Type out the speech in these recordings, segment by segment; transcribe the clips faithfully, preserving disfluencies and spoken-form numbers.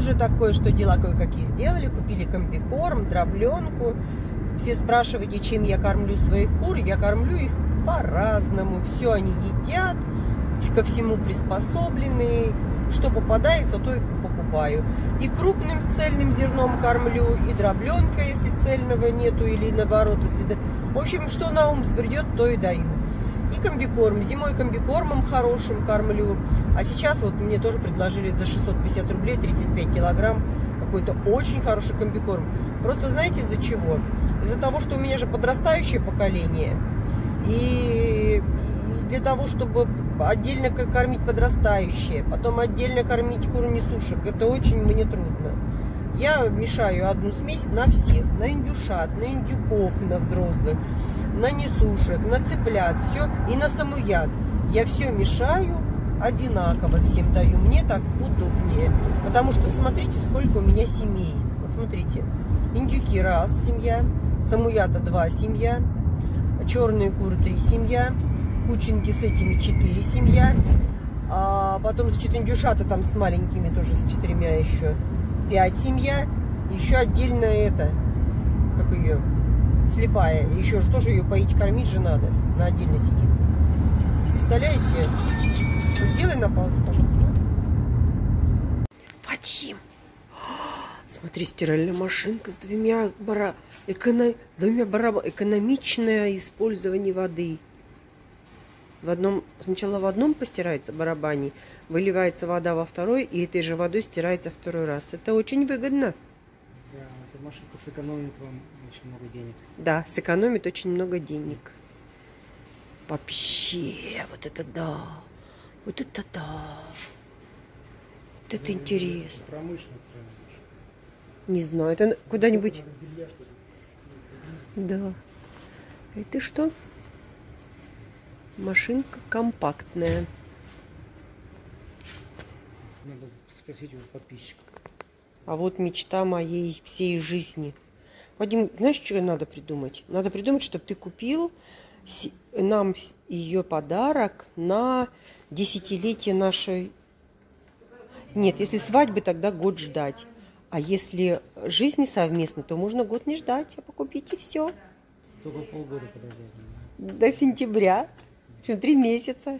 уже такое, что дела кое-какие сделали. Купили комбикорм, дробленку. Все спрашиваете, чем я кормлю своих кур. Я кормлю их по-разному. Все они едят, ко всему приспособлены. Что попадается, то и покупаю. И крупным с цельным зерном кормлю, и дробленка, если цельного нету, или наоборот, если... В общем, что на ум сбредет, то и даю. И комбикорм. Зимой комбикормом хорошим кормлю. А сейчас вот мне тоже предложили за шестьсот пятьдесят рублей тридцать пять килограмм какой-то очень хороший комбикорм. Просто знаете из-за чего? Из-за того, что у меня же подрастающее поколение. И для того, чтобы отдельно кормить подрастающие, потом отдельно кормить кур несушек, это очень мне трудно. Я мешаю одну смесь на всех, на индюшат, на индюков, на взрослых, на несушек, на цыплят, все, и на самояд. Я все мешаю одинаково, всем даю, мне так удобнее. Потому что смотрите, сколько у меня семей. Вот смотрите, индюки раз семья, самояда два семья, черные куры три семья, кученьки с этими четыре семья, а потом, значит, индюшата там с маленькими тоже, с четырьмя еще пять семья, еще отдельно это, как ее, слепая, еще же тоже ее поить, кормить же надо, она отдельно сидит. Представляете? Сделай на паузу, пожалуйста. Вадим, смотри, стиральная машинка с двумя бара, эконом... с двумя барабанами, экономичное использование воды. В одном, сначала в одном постирается барабане, выливается вода во второй, и этой же водой стирается второй раз. Это очень выгодно. Да, эта машинка сэкономит вам очень много денег. Да, сэкономит очень много денег. Вообще, вот это да. Вот это да. Вот это, это интересно. Промышленность. Не знаю, это куда-нибудь... Да. Это что? Машинка компактная. Надо спросить у подписчиков. А вот мечта моей всей жизни. Вадим, знаешь, что надо придумать? Надо придумать, чтобы ты купил нам ее подарок на десятилетие нашей... Нет, если свадьбы, тогда год ждать. А если жизни совместно, то можно год не ждать, а покупить и все. Только полгода подождать. До сентября. Еще три месяца.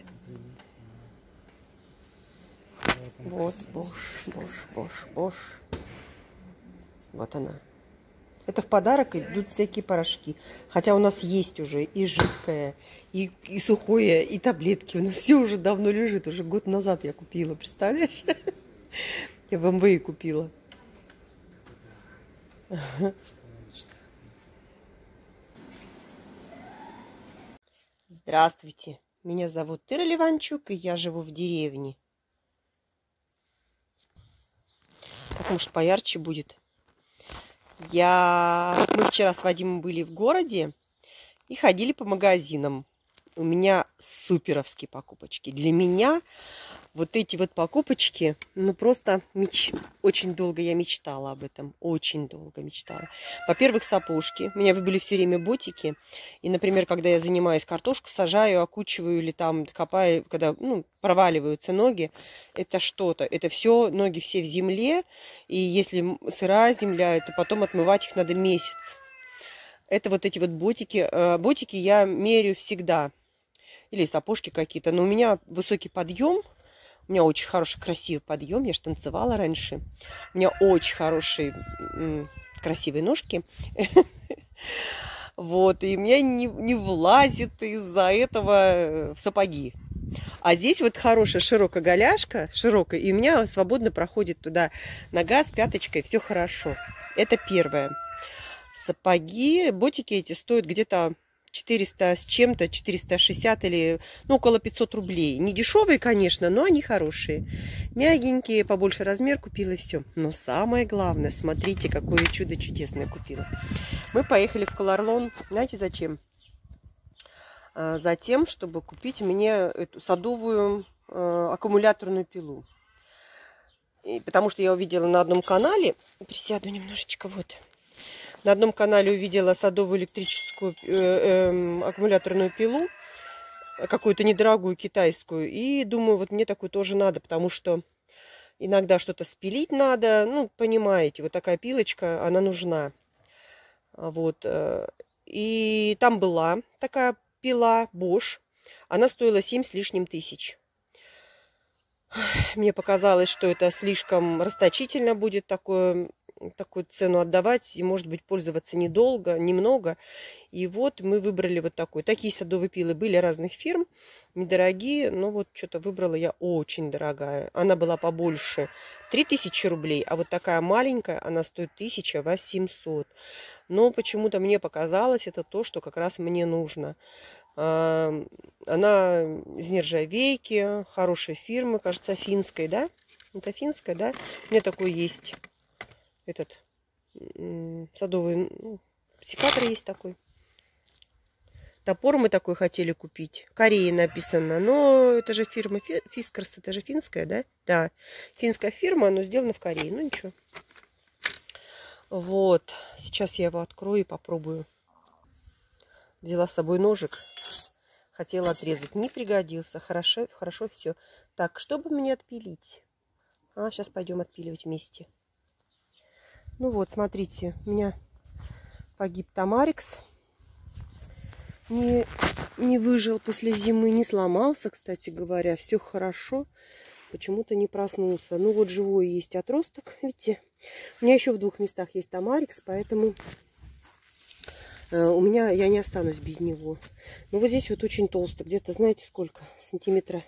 Боже, боже, боже, боже, боже. Вот она. Это в подарок идут всякие порошки. Хотя у нас есть уже и жидкое, и, и сухое, и таблетки. У нас все уже давно лежит. Уже год назад я купила, представляешь? Я в эм вэ и купила. Здравствуйте. Меня зовут Ира Ливанчук, и я живу в деревне. Так, может, поярче будет. Я... Мы вчера с Вадимом были в городе и ходили по магазинам. У меня суперовские покупочки. Для меня вот эти вот покупочки, ну просто меч... очень долго я мечтала об этом. Очень долго мечтала. Во-первых, сапожки. У меня были все время ботики. И, например, когда я занимаюсь, картошку сажаю, окучиваю или там копаю, когда ну, проваливаются ноги, это что-то. Это все, ноги все в земле. И если сырая земля, то потом отмывать их надо месяц. Это вот эти вот ботики. Ботики я меряю всегда. Или сапожки какие-то. Но у меня высокий подъем. У меня очень хороший, красивый подъем. Я же танцевала раньше. У меня очень хорошие, красивые ножки. Вот. И у меня не, не влазит из-за этого в сапоги. А здесь вот хорошая широкая голяшка. Широкая. И у меня свободно проходит туда нога с пяточкой. Все хорошо. Это первое. Сапоги, ботики эти стоят где-то четыреста с чем-то, четыреста шестьдесят или ну, около пятьсот рублей. Не дешевые, конечно, но они хорошие. Мягенькие, побольше размер купила и все. Но самое главное, смотрите, какое чудо чудесное купила. Мы поехали в Колорлон. Знаете, зачем? А, затем, чтобы купить мне эту садовую а, аккумуляторную пилу. И, потому что я увидела на одном канале, присяду немножечко, вот. На одном канале увидела садовую электрическую э, э, аккумуляторную пилу, какую-то недорогую китайскую. И думаю, вот мне такую тоже надо, потому что Иногда что-то спилить надо. Ну, понимаете, вот такая пилочка, она нужна. Вот. И там была такая пила Bosch. Она стоила семь с лишним тысяч. Мне показалось, что это слишком расточительно будет такое, такую цену отдавать. И, может быть, пользоваться недолго, немного. И вот мы выбрали вот такой. Такие садовые пилы были разных фирм. Недорогие. Но вот что-то выбрала я очень дорогая. Она была побольше. три тысячи рублей. А вот такая маленькая, она стоит тысяча восемьсот. Но почему-то мне показалось, это то, что как раз мне нужно. Она из нержавейки, хорошей фирмы, кажется, финской, да? Это финская, да? У меня такой есть этот садовый, ну, секатор есть такой. Топор мы такой хотели купить. Корея написано, но это же фирма Фискарс, это же финская, да? Да, финская фирма, но сделана в Корее. Ну ничего. Вот, сейчас я его открою и попробую. Взяла с собой ножик. Хотела отрезать. Не пригодился. Хорошо, хорошо все. Так, чтобы мне отпилить? А, сейчас пойдем отпиливать вместе. Ну вот, смотрите. У меня погиб Тамарикс. Не, не выжил после зимы. Не сломался, кстати говоря. Все хорошо. Почему-то не проснулся. Ну вот живой есть отросток. Видите? У меня еще в двух местах есть Тамарикс, поэтому... У меня, я не останусь без него. Но вот здесь вот очень толсто. Где-то, знаете, сколько? Сантиметра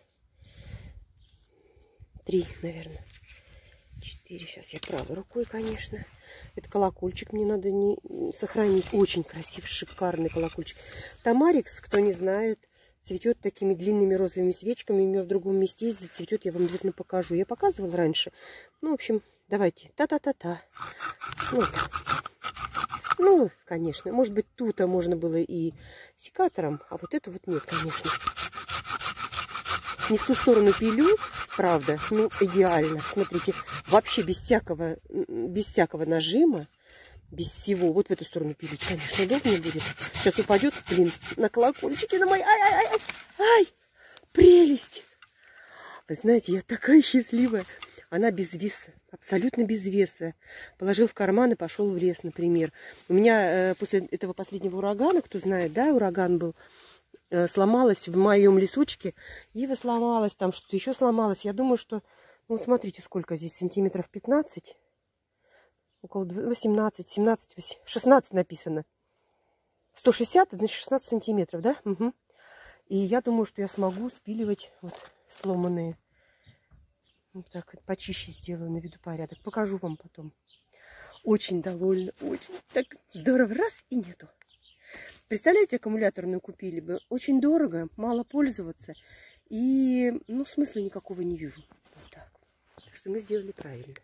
три, наверное. Четыре. Сейчас я правой рукой, конечно. Это колокольчик мне надо не сохранить. Очень красивый, шикарный колокольчик. Тамарикс, кто не знает, цветет такими длинными розовыми свечками. У меня в другом месте есть, зацветет. Я вам обязательно покажу. Я показывала раньше. Ну, в общем, давайте. Та-та-та-та. Вот. Ну, конечно, может быть, тут можно было и секатором, а вот это вот нет, конечно. Не в ту сторону пилю, правда, ну, идеально. Смотрите, вообще без всякого, без всякого нажима, без всего. Вот в эту сторону пилить, конечно, удобнее будет. Сейчас упадет, блин, на колокольчики на мои. Ай-ай-ай! Ай! Прелесть! Вы знаете, я такая счастливая. Она без веса, абсолютно без веса. Положил в карман и пошел в лес, например. У меня э, после этого последнего урагана, кто знает, да, ураган был, э, сломалась в моем лесочке. Ива сломалась, там что-то еще сломалось. Я думаю, что, ну, смотрите, сколько здесь, сантиметров пятнадцать. Около восемнадцати, семнадцати, шестнадцати написано. сто шестьдесят, значит, шестнадцать сантиметров, да? Угу. И я думаю, что я смогу спиливать вот сломанные. Вот так вот почище сделаю, наведу порядок. Покажу вам потом. Очень довольна, очень так здорово. Раз и нету. Представляете, аккумуляторную купили бы. Очень дорого, мало пользоваться. И, ну, смысла никакого не вижу. Вот так. Так что мы сделали правильно.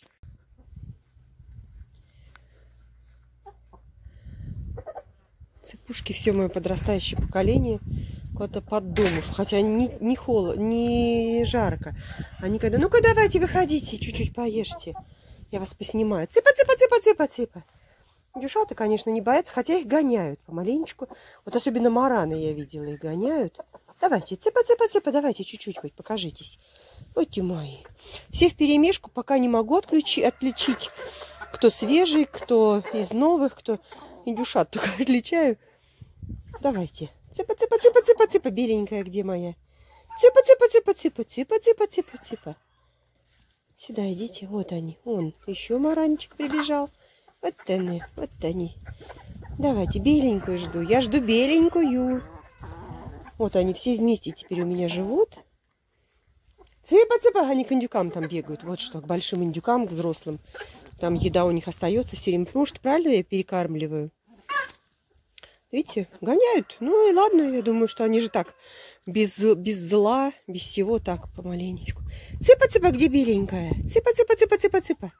Цепушки, все мое подрастающее поколение куда-то под дом уж. Хотя не, не холодно, не жарко. Они когда, ну-ка давайте выходите, чуть-чуть поешьте. Я вас поснимаю. Цыпа, цыпа, цыпа, цыпа, цыпа. Индюшата, конечно, не боятся, хотя их гоняют помаленечку. Вот особенно мараны, я видела, их гоняют. Давайте, цыпа, цыпа, цыпа, давайте чуть-чуть хоть покажитесь. Будьте мои. Все вперемешку, пока не могу отключить, отличить, кто свежий, кто из новых, кто... Индюшат только отличаю. Давайте. Цыпа, цыпа, цыпа, цыпа, цыпа. Беленькая, где моя? Цыпа, цыпа, цыпа, цыпа, цыпа, цыпа, цыпа, цыпа. Сюда идите. Вот они. Он. Еще маранчик прибежал. Вот они. Вот они. Давайте. Беленькую жду. Я жду беленькую. Вот они все вместе теперь у меня живут. Цыпа, цыпа. Они к индюкам там бегают. Вот что. К большим индюкам, к взрослым. Там еда у них остается все время. Потому что правильно я перекармливаю. Видите, гоняют. Ну и ладно, я думаю, что они же так, без, без зла, без всего, так, помаленечку. Цыпа-цыпа, где беленькая? Цыпа-цыпа-цыпа-цыпа-цыпа.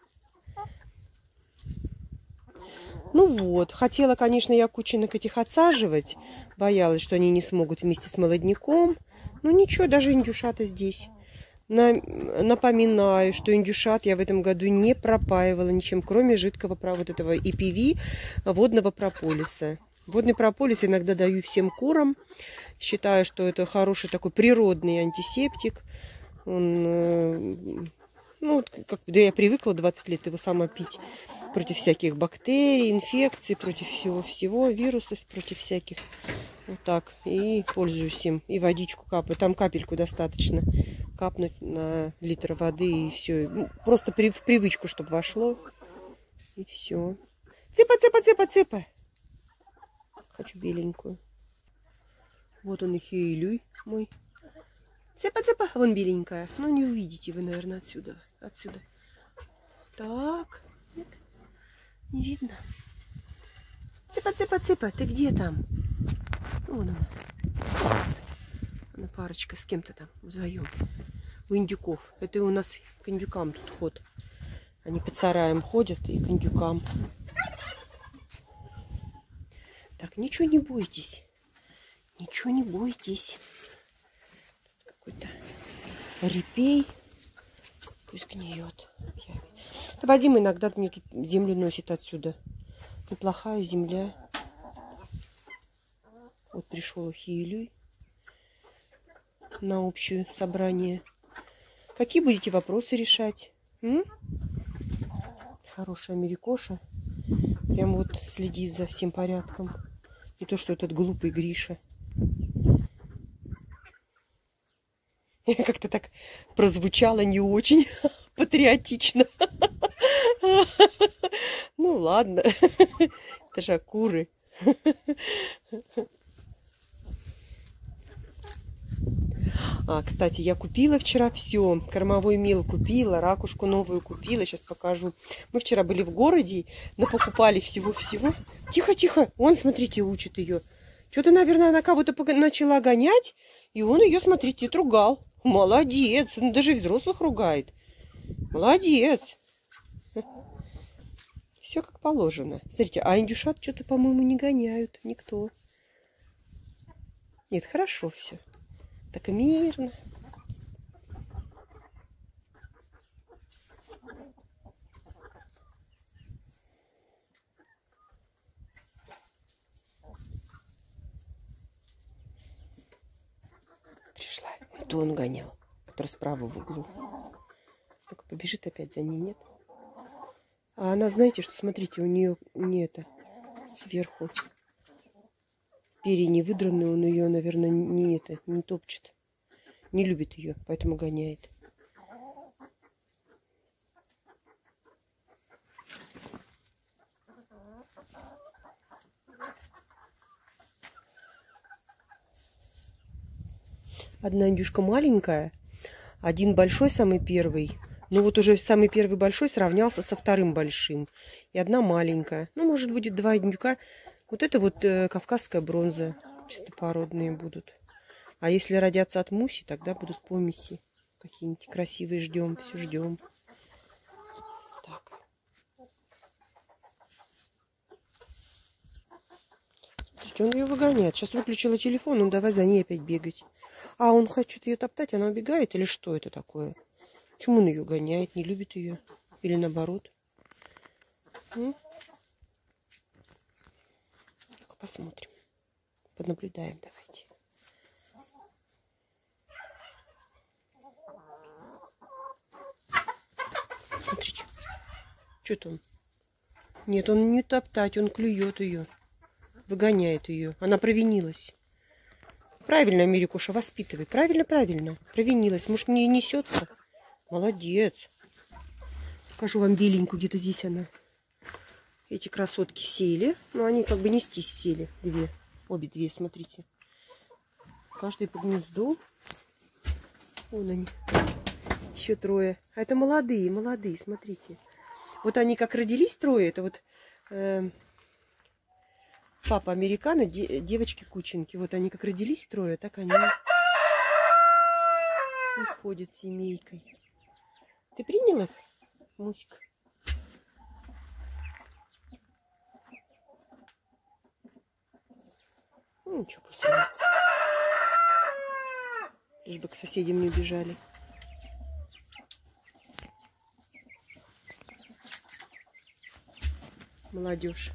Ну вот, хотела, конечно, я кучинок этих отсаживать. Боялась, что они не смогут вместе с молодняком. Ну ничего, даже индюшата здесь. Напоминаю, что индюшат я в этом году не пропаивала ничем, кроме жидкого вот этого и пи ви, водного прополиса. Водный прополис иногда даю всем курам. Считаю, что это хороший такой природный антисептик. Он Ну, вот, как, да я привыкла двадцать лет его сама пить. Против всяких бактерий, инфекций, против всего-всего, вирусов, против всяких. Вот так. И пользуюсь им. И водичку капаю. Там капельку достаточно. Капнуть на литр воды и все. Ну, просто при, в привычку, чтобы вошло. И все. Цыпа, цыпа, цыпа, цыпа. Хочу беленькую. Вот он и Хейлюй мой. Цыпа, цыпа. Вон беленькая. Ну, не увидите вы, наверное, отсюда. Отсюда. Так. Нет. Не видно. Цыпа, цыпа, цыпа. Ты где там? Вон она. Она парочка с кем-то там вдвоем. У индюков. Это у нас к индюкам тут ход. Они под сараем ходят и к индюкам. Так, ничего не бойтесь. Ничего не бойтесь. Какой-то репей. Пусть гниет. Это Вадим иногда мне тут землю носит отсюда. Неплохая земля. Вот пришел Хейлюй на общее собрание. Какие будете вопросы решать? М? Хорошая америкоша. Прям вот следит за всем порядком. Не то, что этот глупый Гриша. Как-то так прозвучало не очень патриотично. Ну ладно. Это же куры. А, кстати, я купила вчера все. Кормовой мел купила, ракушку новую купила. Сейчас покажу. Мы вчера были в городе, напокупали всего-всего. Тихо-тихо. Он, смотрите, учит ее. Что-то, наверное, она кого-то начала гонять. И он ее, смотрите, отругал. Молодец. Он даже и взрослых ругает. Молодец. Все как положено. Смотрите, а индюшат что-то, по-моему, не гоняют. Никто. Нет, хорошо все. Так и мирно. Пришла. Это он гонял, который справа в углу. Только побежит опять за ней, нет? А она, знаете, что, смотрите, у нее не это сверху. Перья не выдранные, он ее, наверное, не это, не топчет. Не любит ее, поэтому гоняет. Одна индюшка маленькая, один большой, самый первый. Ну вот уже самый первый большой сравнялся со вторым большим. И одна маленькая. Ну, может, будет два индюка. Вот это вот э, кавказская бронза. Чистопородные будут. А если родятся от муси, тогда будут помеси. Какие-нибудь красивые ждем. Все ждем. Так. Смотрите, он ее выгоняет. Сейчас выключила телефон, ну давай за ней опять бегать. А он хочет ее топтать, она убегает? Или что это такое? Почему он ее гоняет? Не любит ее? Или наоборот? М? Посмотрим. Понаблюдаем, давайте. Смотрите. Что-то он. Нет, он не топтать, он клюет ее. Выгоняет ее. Она провинилась. Правильно, Америкуша, воспитывай. Правильно, правильно. Провинилась. Может, не несется? Молодец. Покажу вам беленькую, где-то здесь она. Эти красотки сели. Но они как бы нестись сели. Две. Обе две, смотрите. Каждый по гнезду. Вон они. Еще трое. А это молодые, молодые, смотрите. Вот они как родились трое. Это вот э, папа американо, де, девочки кученки. Вот они как родились трое, так они и ходят семейкой. Ты принял их, Мусик? Ну, ничего, пусть становится. Лишь бы к соседям не убежали. Молодежь.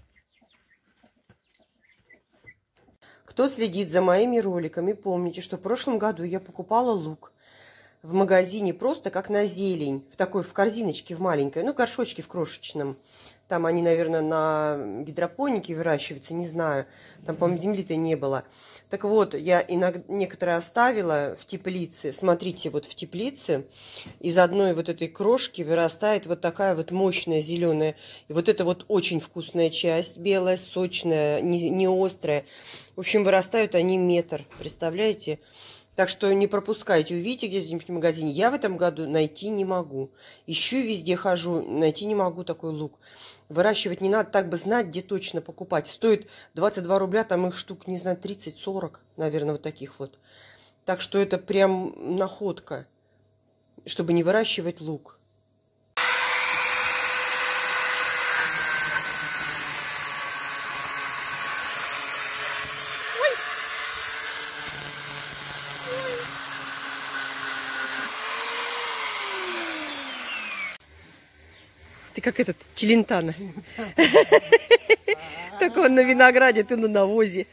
Кто следит за моими роликами, помните, что в прошлом году я покупала лук в магазине просто как на зелень. В такой, в корзиночке, в маленькой. Ну, горшочке в крошечном. Там они, наверное, на гидропонике выращиваются, не знаю. Там, по-моему, земли-то не было. Так вот, я иногда некоторые оставила в теплице. Смотрите, вот в теплице из одной вот этой крошки вырастает вот такая вот мощная зеленая. И вот это вот очень вкусная часть, белая, сочная, не, не острая. В общем, вырастают они метр, представляете? Так что не пропускайте, увидите где-нибудь в магазине. Я в этом году найти не могу. Ищу везде, хожу, найти не могу такой лук. Выращивать не надо, так бы знать, где точно покупать. Стоит двадцать два рубля, там их штук, не знаю, тридцать-сорок, наверное, вот таких вот. Так что это прям находка, чтобы не выращивать лук. Ты как этот, Челентано. Так он на винограде, ты на навозе.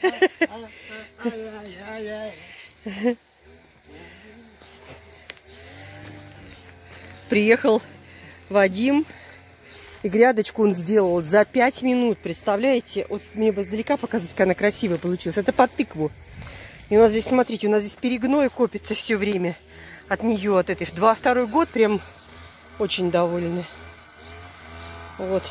Приехал Вадим, и грядочку он сделал за пять минут. Представляете? Вот мне бы издалека показать, как она красивая получилась. Это под тыкву. И у нас здесь, смотрите, у нас здесь перегной копится все время от нее, от этой. Два, второй год прям очень довольны. Вот.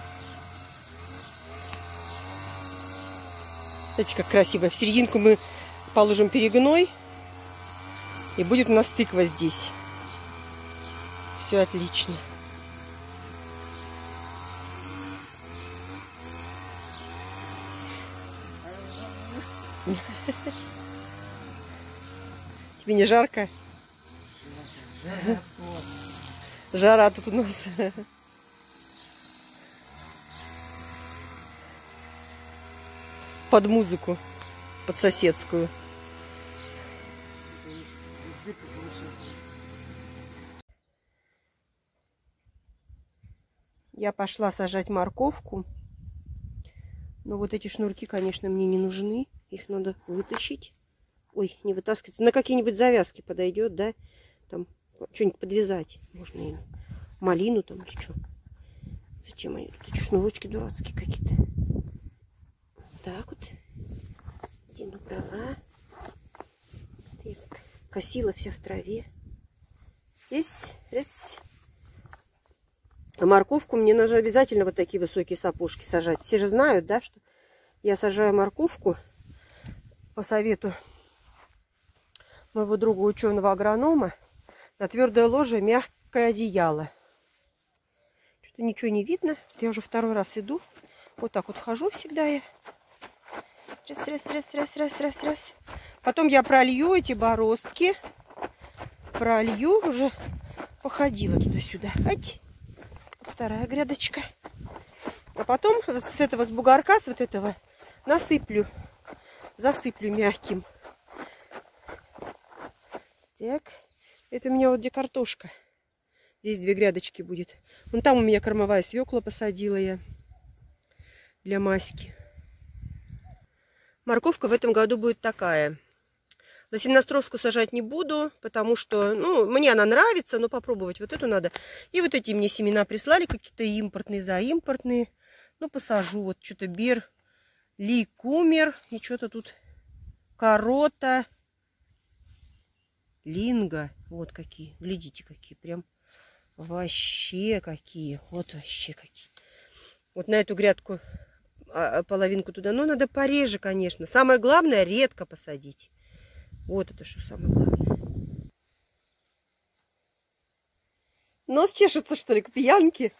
Смотрите, как красиво. В серединку мы положим перегной. И будет у нас тыква здесь. Все отлично. Тебе не жарко? Жара тут у нас. Под музыку, под соседскую. Я пошла сажать морковку. Но вот эти шнурки, конечно, мне не нужны. Их надо вытащить. Ой, не вытаскивать. На какие-нибудь завязки подойдет, да? Там что-нибудь подвязать. Можно им малину там или что. Зачем они? Тут шнурочки дурацкие какие-то. Так вот. Один убрала. Так. Косила вся в траве. Здесь, здесь. А морковку мне нужно обязательно вот такие высокие сапожки сажать. Все же знают, да, что я сажаю морковку по совету моего друга ученого агронома на твердое ложе мягкое одеяло. Что-то ничего не видно. Я уже второй раз иду. Вот так вот хожу всегда я. Раз, раз, раз, раз, раз, раз, раз. Потом я пролью эти бороздки. Пролью. Уже походила туда-сюда. Ать. Вторая грядочка. А потом с этого, с бугорка, с вот этого насыплю. Засыплю мягким. Так. Это у меня вот где картошка. Здесь две грядочки будет. Вон там у меня кормовая свекла посадила я. Для маськи. Морковка в этом году будет такая. Лосиностровскую сажать не буду, потому что, ну, мне она нравится, но попробовать вот эту надо. И вот эти мне семена прислали, какие-то импортные, заимпортные. Ну, посажу. Вот что-то бер, ликумер и что-то тут корота, линга. Вот какие. Глядите, какие. Прям вообще какие. Вот вообще какие. Вот на эту грядку половинку туда. Но надо пореже, конечно. Самое главное, редко посадить. Вот это что самое главное. Нос чешется, что ли, к пьянке?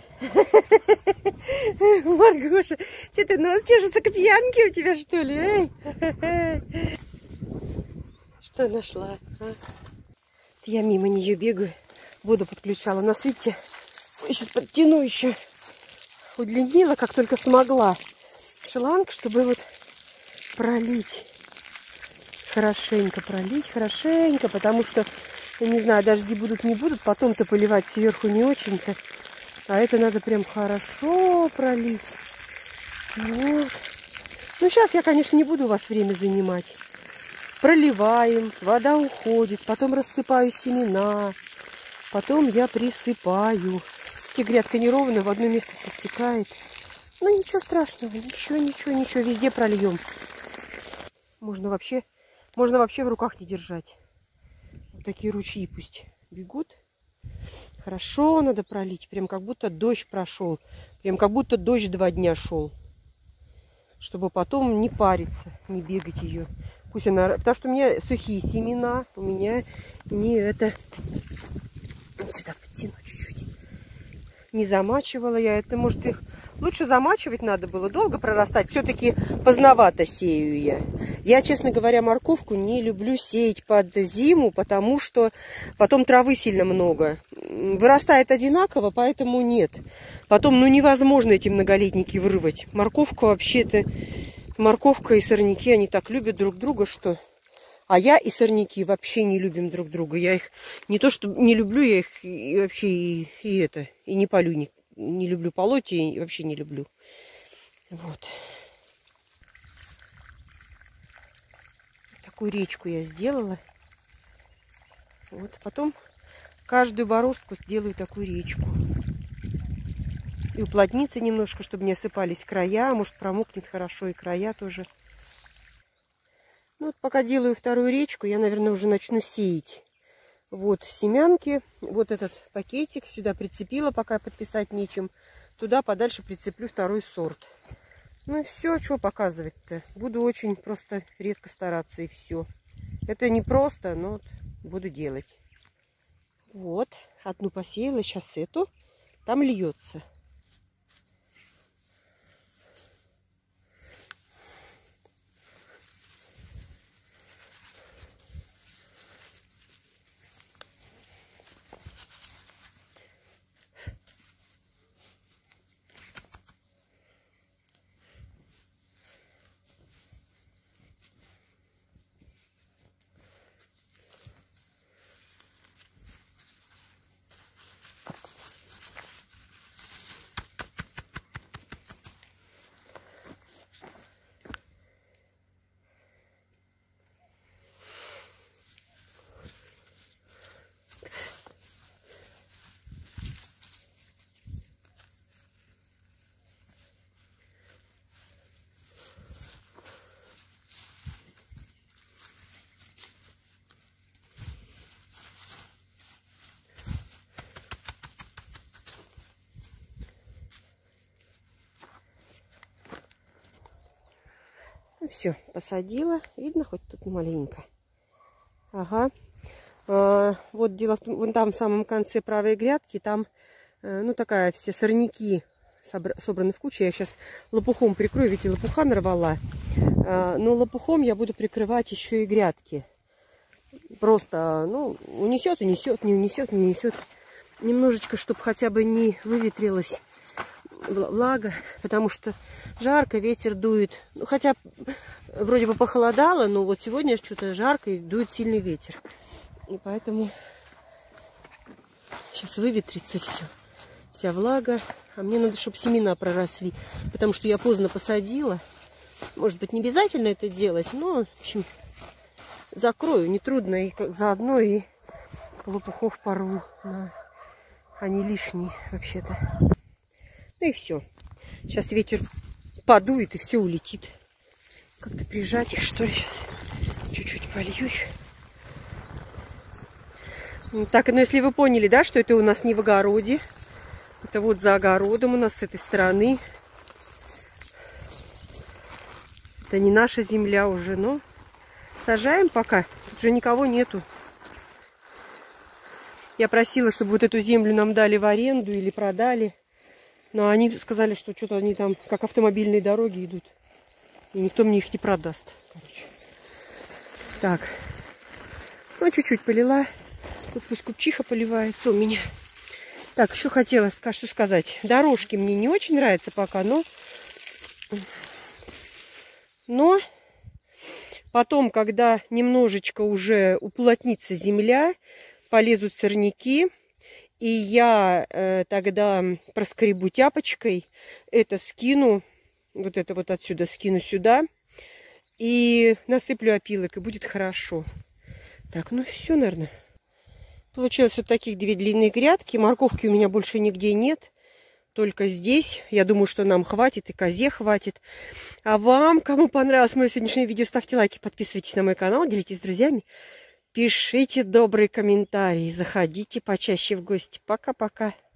Маргоша, что ты, нос чешется к пьянке у тебя, что ли? Эй? Что нашла? А? Я мимо нее бегаю. Воду подключала. На свете. Сейчас подтяну еще. Удлинила, как только смогла. Шланг, чтобы вот пролить. Хорошенько пролить, хорошенько, потому что, я не знаю, дожди будут, не будут, потом-то поливать сверху не очень-то. А это надо прям хорошо пролить. Вот. Ну, сейчас я, конечно, не буду у вас время занимать. проливаем, вода уходит, потом рассыпаю семена, потом я присыпаю. Эти грядка неровная, в одно место состекает. Ну ничего страшного, ничего, ничего, ничего, везде прольем. Можно вообще, можно вообще в руках не держать. Вот такие ручьи пусть бегут. Хорошо надо пролить, прям как будто дождь прошел, прям как будто дождь два дня шел. Чтобы потом не париться, не бегать ее. Пусть она, потому что у меня сухие семена, у меня не это, сюда подтяну чуть-чуть. Не замачивала я это, может их лучше замачивать надо было, долго прорастать. Все-таки поздновато сею я. Я, честно говоря, морковку не люблю сеять под зиму, потому что потом травы сильно много. Вырастает одинаково, поэтому нет. Потом, ну, невозможно эти многолетники вырвать. Морковка вообще-то, морковка и сорняки, они так любят друг друга, что... А я и сорняки вообще не любим друг друга. Я их не то, что не люблю, я их и вообще и, и это, и не полю, не, не люблю полоть, и вообще не люблю. Вот. Такую речку я сделала. Вот, потом каждую бороздку сделаю такую речку. И уплотнится немножко, чтобы не осыпались края. Может, промокнет хорошо и края тоже. Ну, вот пока делаю вторую речку, я, наверное, уже начну сеять. Вот семянки, вот этот пакетик сюда прицепила, пока подписать нечем. Туда подальше прицеплю второй сорт. Ну и все, что показывать-то. Буду очень просто редко стараться, и все. Это не просто, но вот буду делать. Вот, одну посеяла, сейчас эту. Там льется. Ну все, посадила. Видно, хоть тут маленько. Ага. А, вот дело в том, вон там в самом конце правой грядки, там, ну, такая, все сорняки собраны в кучу. Я сейчас лопухом прикрою, видите, лопуха нарвала. А, но лопухом я буду прикрывать еще и грядки. Просто, ну, унесет, унесет, не унесет, не унесет. Немножечко, чтобы хотя бы не выветрилась влага, потому что жарко, ветер дует. Ну, хотя вроде бы похолодало, но вот сегодня что-то жарко и дует сильный ветер. И поэтому сейчас выветрится все, вся влага. А мне надо, чтобы семена проросли, потому что я поздно посадила. Может быть, не обязательно это делать, но, в общем, закрою. Нетрудно, и как заодно и лопухов порву. На... Они лишние вообще-то. Ну и все. Сейчас ветер подует и все улетит. Как-то прижать их, что ли, сейчас. Чуть-чуть полью их. Так, ну если вы поняли, да, что это у нас не в огороде. Это вот за огородом у нас с этой стороны. Это не наша земля уже, но сажаем пока. Тут же никого нету. Я просила, чтобы вот эту землю нам дали в аренду или продали. Но они сказали, что что-то они там, как автомобильные дороги идут. И никто мне их не продаст. Короче. Так. Ну, чуть-чуть полила. Тут пусть купчиха поливается у меня. Так, еще хотела что сказать. Дорожки мне не очень нравятся пока, но... Но потом, когда немножечко уже уплотнится земля, полезут сорняки, и я э, тогда проскребу тяпочкой, это скину, вот это вот отсюда скину сюда, И насыплю опилок, и будет хорошо. Так, ну все, наверное. Получилось вот таких две длинные грядки. Морковки у меня больше нигде нет. Только здесь. Я думаю, что нам хватит, и козе хватит. А вам, кому понравилось мое сегодняшнее видео, ставьте лайки, подписывайтесь на мой канал, делитесь с друзьями. Пишите добрые комментарии, заходите почаще в гости. Пока-пока.